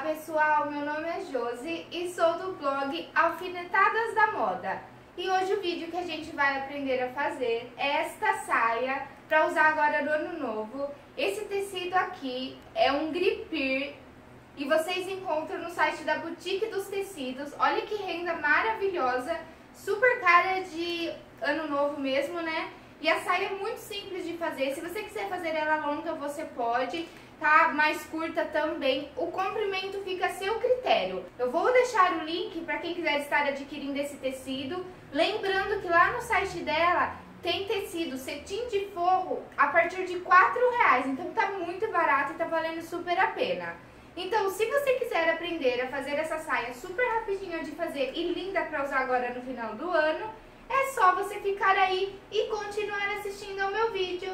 pessoal, meu nome é Josi e sou do blog Alfinetadas da Moda. E hoje o vídeo que a gente vai aprender a fazer é esta saia para usar agora no ano novo. Esse tecido aqui é um gripir e vocês encontram no site da Boutique dos Tecidos. Olha que renda maravilhosa, super cara de ano novo mesmo, né? E a saia é muito simples de fazer. Se você quiser fazer ela longa, você pode, tá? Mais curta também. O comprimento fica a seu critério. Eu vou deixar o link para quem quiser estar adquirindo esse tecido. Lembrando que lá no site dela tem tecido cetim de forro a partir de R$4. Então tá muito barato e tá valendo super a pena. Então, se você quiser aprender a fazer essa saia super rapidinha de fazer e linda para usar agora no final do ano, é só você ficar aí e continuar assistindo ao meu vídeo.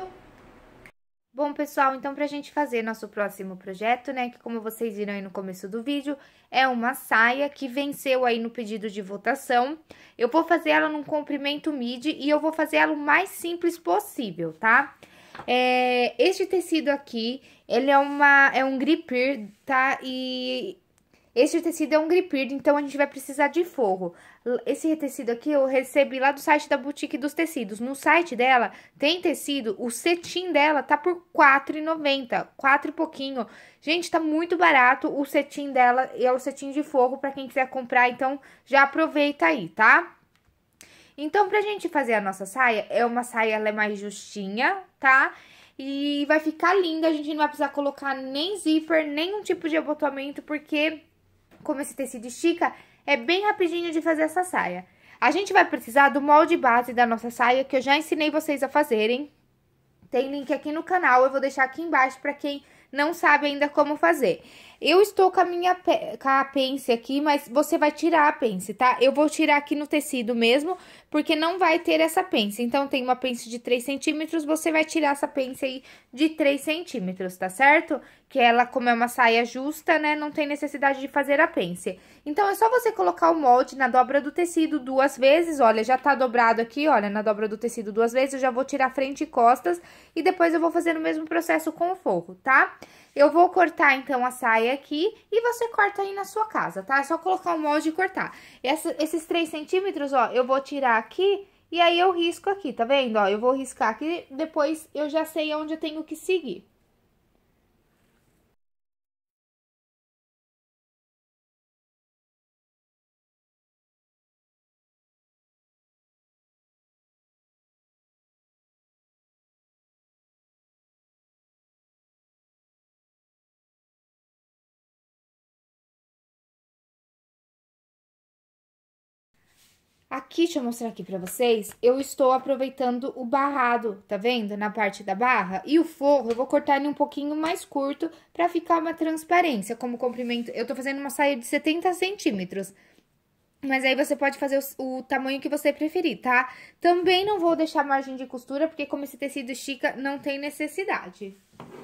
Bom, pessoal, então pra gente fazer nosso próximo projeto, né, que como vocês viram aí no começo do vídeo, é uma saia que venceu aí no pedido de votação. Eu vou fazer ela num comprimento midi e eu vou fazer ela o mais simples possível, tá? Este tecido aqui, ele é um gripir, tá? E este tecido é um gripir, então a gente vai precisar de forro. Esse tecido aqui eu recebi lá do site da Boutique dos Tecidos. No site dela tem tecido, o cetim dela tá por R$4,90, 4 e pouquinho. Gente, tá muito barato o cetim dela e é o cetim de forro pra quem quiser comprar, então já aproveita aí, tá? Então, pra gente fazer a nossa saia, uma saia, ela é mais justinha, tá? E vai ficar linda, a gente não vai precisar colocar nem zíper, nenhum tipo de abotoamento, porque como esse tecido estica, é bem rapidinho de fazer essa saia. A gente vai precisar do molde base da nossa saia, que eu já ensinei vocês a fazerem. Tem link aqui no canal, eu vou deixar aqui embaixo para quem não sabe ainda como fazer. Eu estou com a pence aqui, mas você vai tirar a pence, tá? Eu vou tirar aqui no tecido mesmo, porque não vai ter essa pence. Então, tem uma pence de 3 centímetros, você vai tirar essa pence aí de 3 centímetros, tá certo? Que ela, como é uma saia justa, né, não tem necessidade de fazer a pence. Então, é só você colocar o molde na dobra do tecido 2 vezes, olha, já tá dobrado aqui, olha, na dobra do tecido 2 vezes, eu já vou tirar frente e costas e depois eu vou fazer o mesmo processo com o forro, tá? Eu vou cortar, então, a saia aqui e você corta aí na sua casa, tá? É só colocar o molde e cortar. Esses 3 centímetros, ó, eu vou tirar aqui e aí eu risco aqui, tá vendo? Ó, eu vou riscar aqui, depois eu já sei onde eu tenho que seguir. Aqui, deixa eu mostrar aqui pra vocês, eu estou aproveitando o barrado, tá vendo? Na parte da barra. E o forro, eu vou cortar ele um pouquinho mais curto pra ficar uma transparência, como comprimento. Eu tô fazendo uma saia de 70 centímetros. Mas aí você pode fazer o tamanho que você preferir, tá? Também não vou deixar margem de costura, porque como esse tecido estica, não tem necessidade.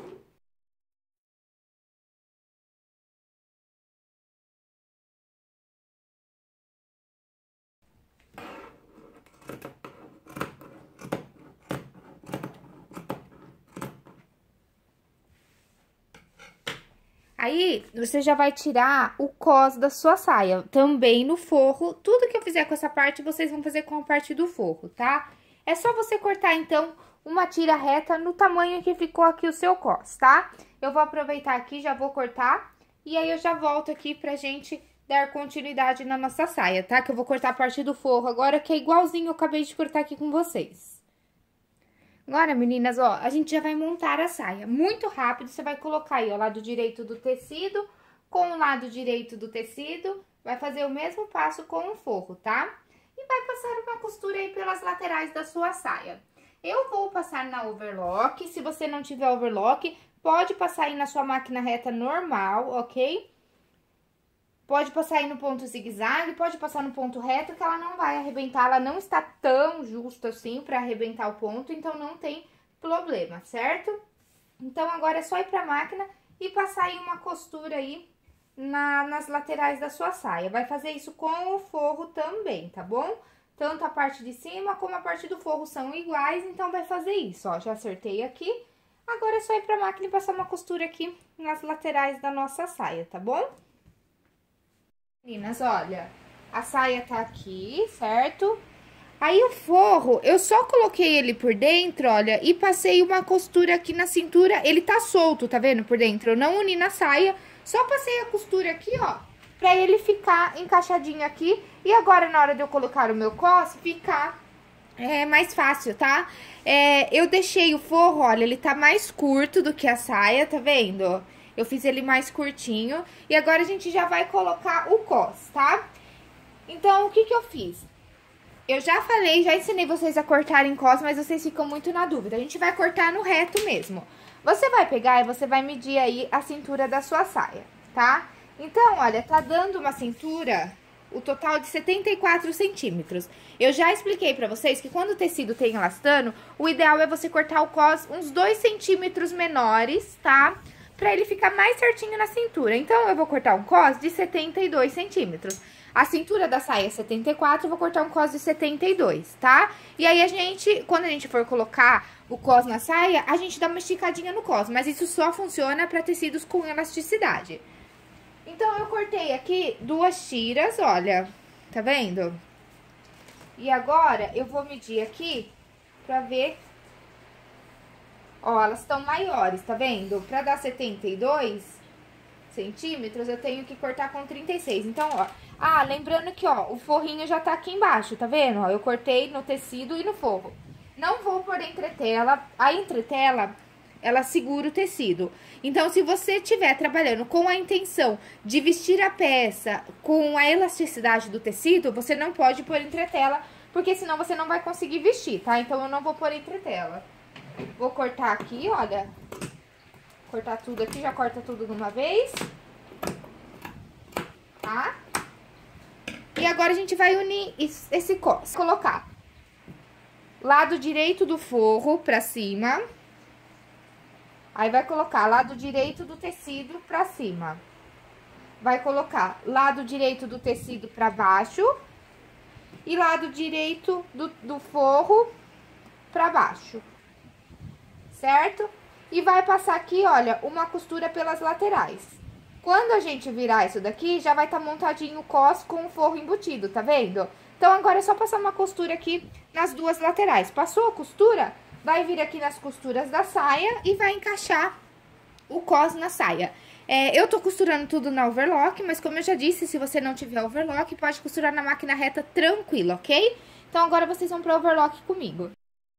Aí, você já vai tirar o cós da sua saia, também no forro. Tudo que eu fizer com essa parte, vocês vão fazer com a parte do forro, tá? É só você cortar, então, uma tira reta no tamanho que ficou aqui o seu cós, tá? Eu vou aproveitar aqui, já vou cortar, e aí eu já volto aqui pra gente dar continuidade na nossa saia, tá? Que eu vou cortar a parte do forro agora, que é igualzinho eu acabei de cortar aqui com vocês. Agora, meninas, ó, a gente já vai montar a saia. Muito rápido, você vai colocar aí, ó, o lado direito do tecido com o lado direito do tecido. Vai fazer o mesmo passo com o forro, tá? E vai passar uma costura aí pelas laterais da sua saia. Eu vou passar na overlock, se você não tiver overlock, pode passar aí na sua máquina reta normal, ok? Pode passar aí no ponto zigue-zague, pode passar no ponto reto, que ela não vai arrebentar, ela não está tão justa assim pra arrebentar o ponto, então não tem problema, certo? Então, agora é só ir pra máquina e passar aí uma costura aí nas laterais da sua saia. Vai fazer isso com o forro também, tá bom? Tanto a parte de cima como a parte do forro são iguais, então vai fazer isso, ó. Já acertei aqui. Agora é só ir pra máquina e passar uma costura aqui nas laterais da nossa saia, tá bom? Meninas, olha, a saia tá aqui, certo? Aí o forro, eu só coloquei ele por dentro, olha, e passei uma costura aqui na cintura. Ele tá solto, tá vendo, por dentro? Eu não uni na saia, só passei a costura aqui, ó, pra ele ficar encaixadinho aqui. E agora, na hora de eu colocar o meu cos, ficar mais fácil, tá? Eu deixei o forro, olha, ele tá mais curto do que a saia, tá vendo? Eu fiz ele mais curtinho. E agora a gente já vai colocar o cos, tá? Então, o que que eu fiz? Eu já falei, já ensinei vocês a cortarem cos, mas vocês ficam muito na dúvida. A gente vai cortar no reto mesmo. Você vai pegar e você vai medir aí a cintura da sua saia, tá? Então, olha, tá dando uma cintura, o total de 74 centímetros. Eu já expliquei pra vocês que quando o tecido tem elastano, o ideal é você cortar o cos uns 2 centímetros menores, tá? Pra ele ficar mais certinho na cintura. Então, eu vou cortar um cos de 72 centímetros. A cintura da saia é 74, eu vou cortar um cos de 72, tá? E aí, quando a gente for colocar o cos na saia, a gente dá uma esticadinha no cos. Mas isso só funciona pra tecidos com elasticidade. Então, eu cortei aqui 2 tiras, olha, tá vendo? E agora, eu vou medir aqui pra ver. Ó, elas estão maiores, tá vendo? Pra dar 72 centímetros, eu tenho que cortar com 36. Então, ó, lembrando que, ó, o forrinho já tá aqui embaixo, tá vendo? Ó, eu cortei no tecido e no forro. Não vou pôr entretela. A entretela, ela segura o tecido. Então, se você estiver trabalhando com a intenção de vestir a peça com a elasticidade do tecido, você não pode pôr entretela, porque senão você não vai conseguir vestir, tá? Então, eu não vou pôr entretela. Vou cortar aqui, olha. Cortar tudo aqui, já corta tudo de uma vez. Tá? E agora a gente vai unir esse cos. Colocar lado direito do forro pra cima. Aí, vai colocar lado direito do tecido pra cima. Vai colocar lado direito do tecido pra baixo. E lado direito do forro pra baixo. Certo? E vai passar aqui, olha, uma costura pelas laterais. Quando a gente virar isso daqui, já vai estar montadinho o cos com o forro embutido, tá vendo? Então, agora é só passar uma costura aqui nas 2 laterais. Passou a costura, vai vir aqui nas costuras da saia e vai encaixar o cos na saia. Eu tô costurando tudo na overlock, mas como eu já disse, se você não tiver overlock, pode costurar na máquina reta tranquilo, ok? Então, agora vocês vão pra overlock comigo.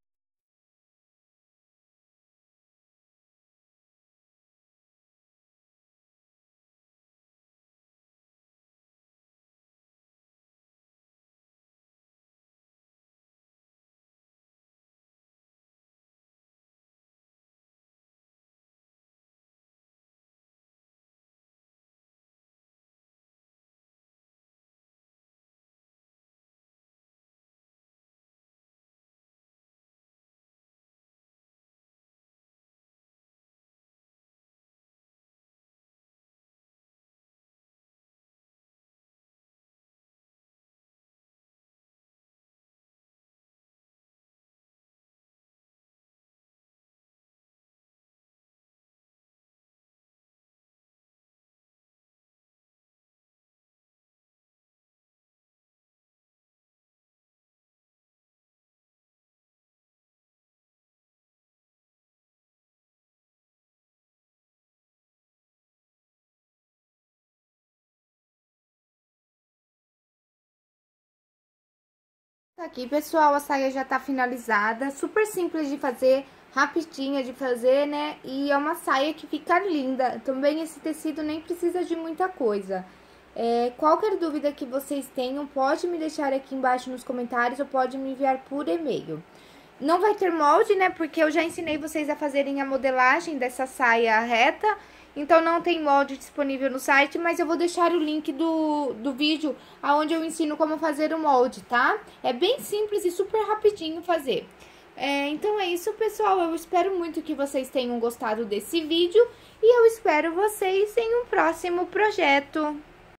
Aqui, pessoal, a saia já tá finalizada, super simples de fazer, rapidinha de fazer, né? E é uma saia que fica linda. Também esse tecido nem precisa de muita coisa. Qualquer dúvida que vocês tenham, pode me deixar aqui embaixo nos comentários ou pode me enviar por e-mail. Não vai ter molde, né? Porque eu já ensinei vocês a fazerem a modelagem dessa saia reta. Então, não tem molde disponível no site, mas eu vou deixar o link do vídeo onde eu ensino como fazer o molde, tá? É bem simples e super rapidinho fazer. Então, é isso, pessoal. Eu espero muito que vocês tenham gostado desse vídeo e eu espero vocês em um próximo projeto.